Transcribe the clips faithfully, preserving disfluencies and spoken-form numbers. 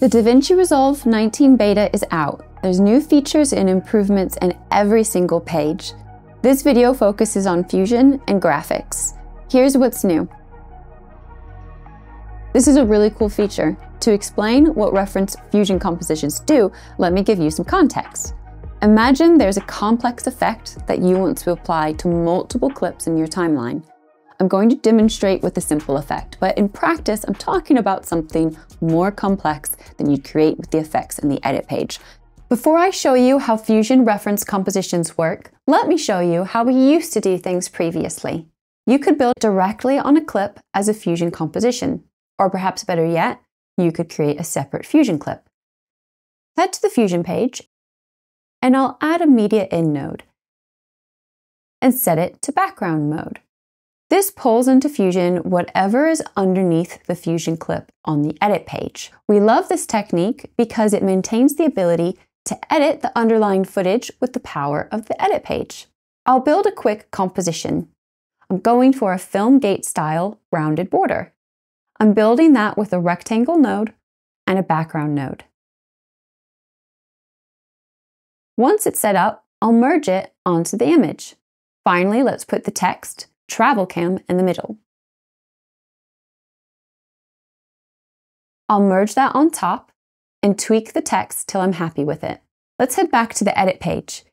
The DaVinci Resolve nineteen beta is out. There's new features and improvements in every single page. This video focuses on Fusion and graphics. Here's what's new. This is a really cool feature. To explain what reference Fusion compositions do, let me give you some context. Imagine there's a complex effect that you want to apply to multiple clips in your timeline. I'm going to demonstrate with a simple effect, but in practice, I'm talking about something more complex than you'd create with the effects in the edit page. Before I show you how Fusion reference compositions work, let me show you how we used to do things previously. You could build directly on a clip as a Fusion composition, or perhaps better yet, you could create a separate Fusion clip. Head to the Fusion page, and I'll add a media in node and set it to background mode. This pulls into Fusion whatever is underneath the Fusion clip on the edit page. We love this technique because it maintains the ability to edit the underlying footage with the power of the edit page. I'll build a quick composition. I'm going for a film gate style rounded border. I'm building that with a rectangle node and a background node. Once it's set up, I'll merge it onto the image. Finally, let's put the text Travel Cam in the middle. I'll merge that on top and tweak the text till I'm happy with it. Let's head back to the edit page.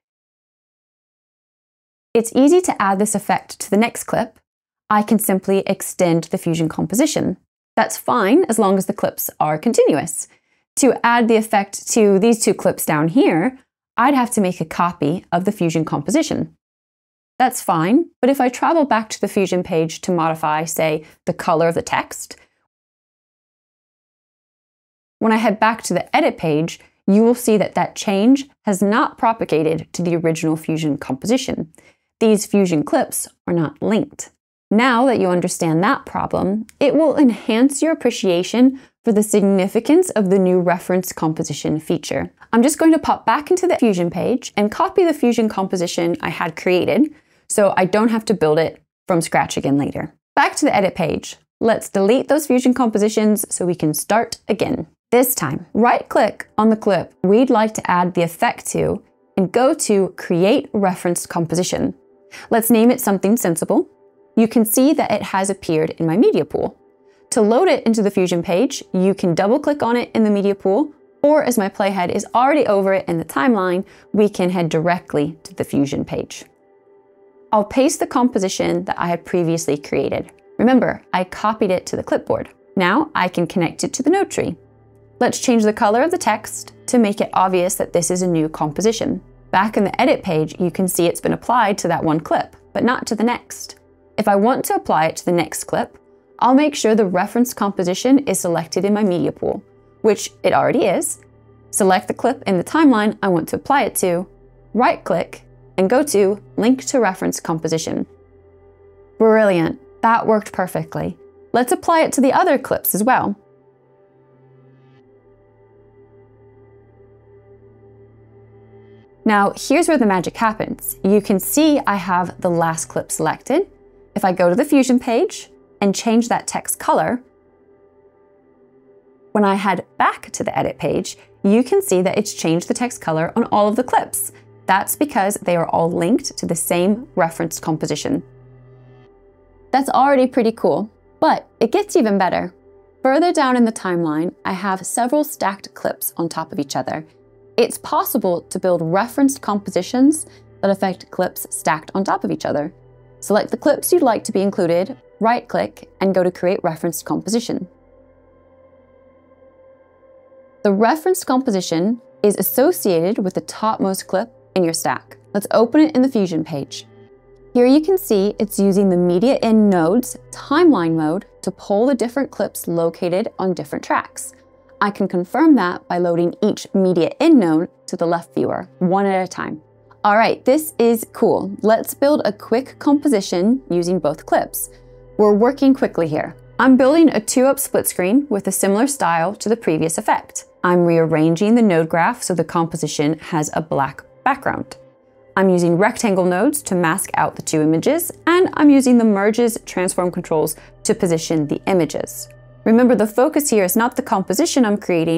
It's easy to add this effect to the next clip. I can simply extend the Fusion composition. That's fine as long as the clips are continuous. To add the effect to these two clips down here, I'd have to make a copy of the Fusion composition. That's fine, but if I travel back to the Fusion page to modify, say, the color of the text, when I head back to the edit page, you will see that that change has not propagated to the original Fusion composition. These Fusion clips are not linked. Now that you understand that problem, it will enhance your appreciation for the significance of the new reference composition feature. I'm just going to pop back into the Fusion page and copy the Fusion composition I had created, so I don't have to build it from scratch again later. Back to the edit page. Let's delete those Fusion compositions so we can start again. This time, right-click on the clip we'd like to add the effect to and go to Create Reference Composition. Let's name it something sensible. You can see that it has appeared in my media pool. To load it into the Fusion page, you can double-click on it in the media pool, or as my playhead is already over it in the timeline, we can head directly to the Fusion page. I'll paste the composition that I had previously created. Remember, I copied it to the clipboard. Now I can connect it to the node tree. Let's change the color of the text to make it obvious that this is a new composition. Back in the edit page, you can see it's been applied to that one clip, but not to the next. If I want to apply it to the next clip, I'll make sure the reference composition is selected in my media pool, which it already is. Select the clip in the timeline I want to apply it to, right-click, and go to Link to Reference Composition. Brilliant, that worked perfectly. Let's apply it to the other clips as well. Now, here's where the magic happens. You can see I have the last clip selected. If I go to the Fusion page and change that text color, when I head back to the edit page, you can see that it's changed the text color on all of the clips. That's because they are all linked to the same reference composition. That's already pretty cool, but it gets even better. Further down in the timeline, I have several stacked clips on top of each other. It's possible to build referenced compositions that affect clips stacked on top of each other. Select the clips you'd like to be included, right-click, and go to Create Referenced Composition. The referenced composition is associated with the topmost clip in your stack. Let's open it in the Fusion page. Here you can see it's using the Media In Nodes timeline mode to pull the different clips located on different tracks. I can confirm that by loading each Media In node to the left viewer, one at a time. All right, this is cool. Let's build a quick composition using both clips. We're working quickly here. I'm building a two-up split screen with a similar style to the previous effect. I'm rearranging the node graph so the composition has a black background. I'm using rectangle nodes to mask out the two images, and I'm using the merges transform controls to position the images. Remember, the focus here is not the composition I'm creating,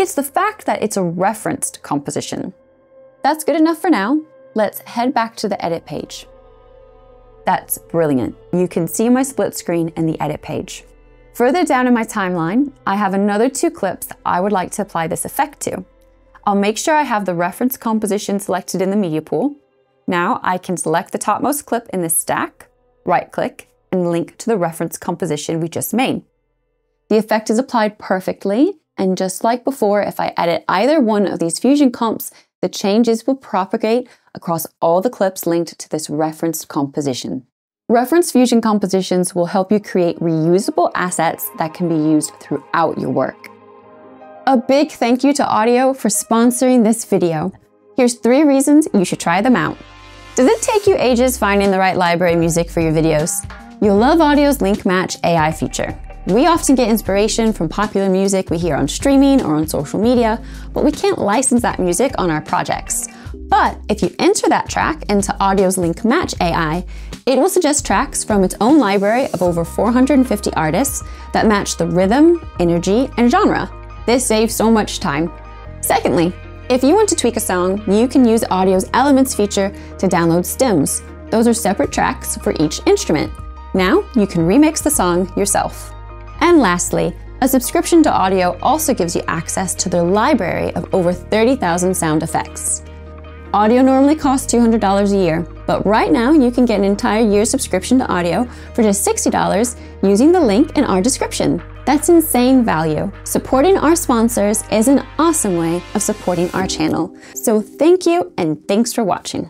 It's the fact that it's a referenced composition. That's good enough for now. Let's head back to the edit page. That's brilliant. You can see my split screen in the edit page. Further down in my timeline, I have another two clips I would like to apply this effect to. I'll make sure I have the reference composition selected in the media pool. Now I can select the topmost clip in this stack, right-click, and link to the reference composition we just made. The effect is applied perfectly, and just like before, if I edit either one of these fusion comps, the changes will propagate across all the clips linked to this referenced composition. Reference fusion compositions will help you create reusable assets that can be used throughout your work. A big thank you to Audiio for sponsoring this video. Here's three reasons you should try them out. Does it take you ages finding the right library music for your videos? You'll love Audio's Link Match A I feature. We often get inspiration from popular music we hear on streaming or on social media, but we can't license that music on our projects. But if you enter that track into Audio's Link Match A I, it will suggest tracks from its own library of over four hundred fifty artists that match the rhythm, energy, and genre. This saves so much time. Secondly, if you want to tweak a song, you can use Audio's Elements feature to download stems. Those are separate tracks for each instrument. Now you can remix the song yourself. And lastly, a subscription to Audiio also gives you access to their library of over thirty thousand sound effects. Audiio normally costs two hundred dollars a year, but right now you can get an entire year's subscription to Audiio for just sixty dollars using the link in our description. That's insane value. Supporting our sponsors is an awesome way of supporting our channel. So thank you and thanks for watching.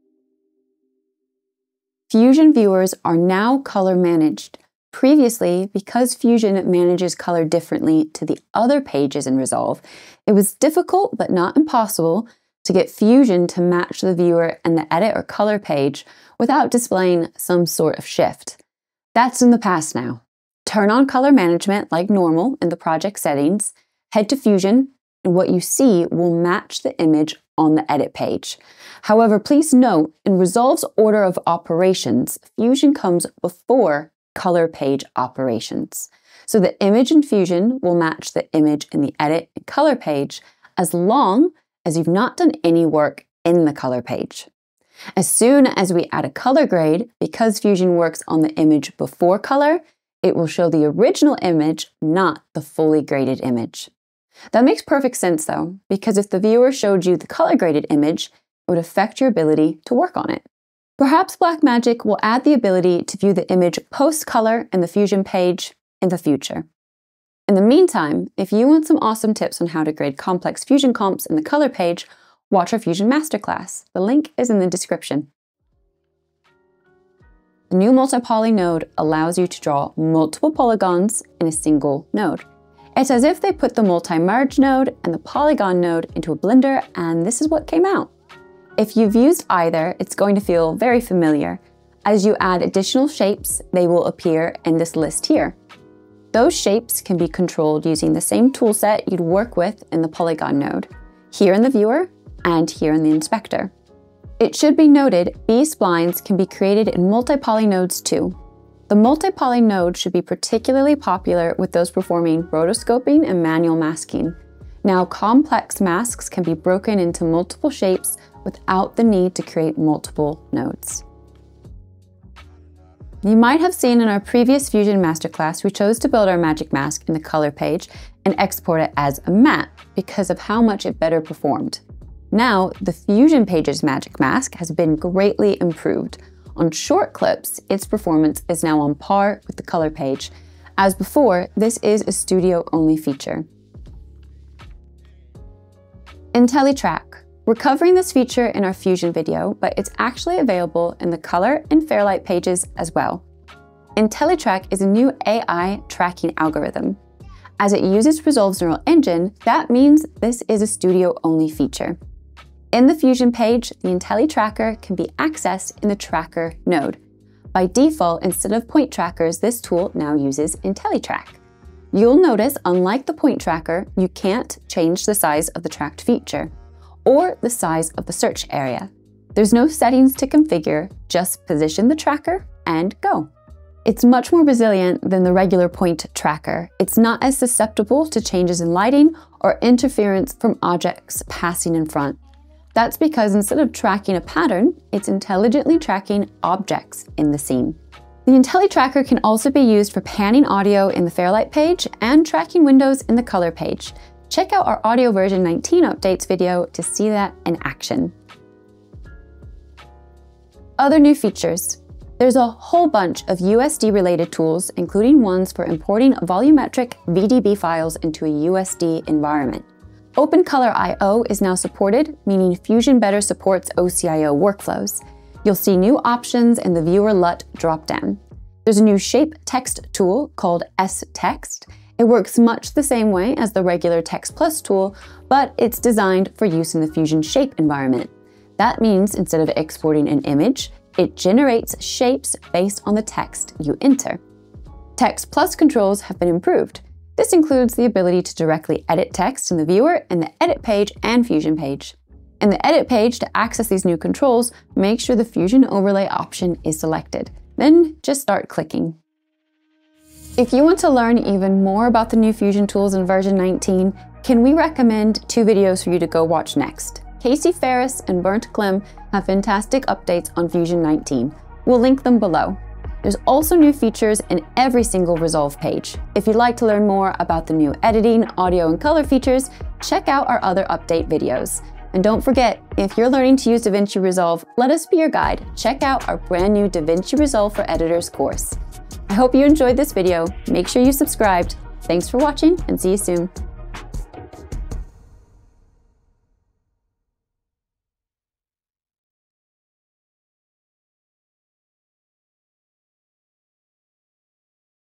Fusion viewers are now color managed. Previously, because Fusion manages color differently to the other pages in Resolve, it was difficult but not impossible to get Fusion to match the viewer and the edit or color page without displaying some sort of shift. That's in the past now. Turn on color management like normal in the project settings, head to Fusion, and what you see will match the image on the edit page. However, please note, in Resolve's order of operations, Fusion comes before color page operations. So the image in Fusion will match the image in the edit and color page as long as you've not done any work in the color page. As soon as we add a color grade, because Fusion works on the image before color, it will show the original image, not the fully graded image. That makes perfect sense though, because if the viewer showed you the color graded image, it would affect your ability to work on it. Perhaps Blackmagic will add the ability to view the image post-color in the Fusion page in the future. In the meantime, if you want some awesome tips on how to grade complex Fusion comps in the color page, watch our Fusion Masterclass. The link is in the description. The new multi-poly node allows you to draw multiple polygons in a single node. It's as if they put the multi-merge node and the polygon node into a blender, and this is what came out. If you've used either, it's going to feel very familiar. As you add additional shapes, they will appear in this list here. Those shapes can be controlled using the same toolset you'd work with in the polygon node, here in the viewer and here in the inspector. It should be noted, B-splines can be created in multi-poly nodes too. The multi-poly node should be particularly popular with those performing rotoscoping and manual masking. Now, complex masks can be broken into multiple shapes without the need to create multiple nodes. You might have seen in our previous Fusion Masterclass, we chose to build our magic mask in the color page and export it as a matte because of how much it better performed. Now, the Fusion page's magic mask has been greatly improved. On short clips, its performance is now on par with the color page. As before, this is a studio-only feature. Intellitrack. We're covering this feature in our Fusion video, but it's actually available in the color and Fairlight pages as well. Intellitrack is a new A I tracking algorithm. As it uses Resolve's neural engine, that means this is a studio-only feature. In the Fusion page, the Intellitracker can be accessed in the Tracker node. By default, instead of point trackers, this tool now uses Intellitrack. You'll notice, unlike the point tracker, you can't change the size of the tracked feature or the size of the search area. There's no settings to configure, just position the tracker and go. It's much more resilient than the regular point tracker. It's not as susceptible to changes in lighting or interference from objects passing in front. That's because instead of tracking a pattern, it's intelligently tracking objects in the scene. The Intellitrack can also be used for panning audio in the Fairlight page and tracking windows in the color page. Check out our Audiio version nineteen updates video to see that in action. Other new features. There's a whole bunch of U S D-related tools, including ones for importing volumetric V D B files into a U S D environment. OpenColor I O is now supported, meaning Fusion better supports O C I O workflows. You'll see new options in the Viewer L U T dropdown. There's a new shape text tool called S Text. It works much the same way as the regular Text Plus tool, but it's designed for use in the Fusion shape environment. That means instead of exporting an image, it generates shapes based on the text you enter. Text Plus controls have been improved. This includes the ability to directly edit text in the viewer in the Edit page and Fusion page. In the Edit page, to access these new controls, make sure the Fusion Overlay option is selected. Then just start clicking. If you want to learn even more about the new Fusion tools in version nineteen, can we recommend two videos for you to go watch next? Casey Ferris and Bernd Klim have fantastic updates on Fusion nineteen. We'll link them below. There's also new features in every single Resolve page. If you'd like to learn more about the new editing, audio, and color features, check out our other update videos. And don't forget, if you're learning to use DaVinci Resolve, let us be your guide. Check out our brand new DaVinci Resolve for Editors course. I hope you enjoyed this video. Make sure you subscribed. Thanks for watching and see you soon.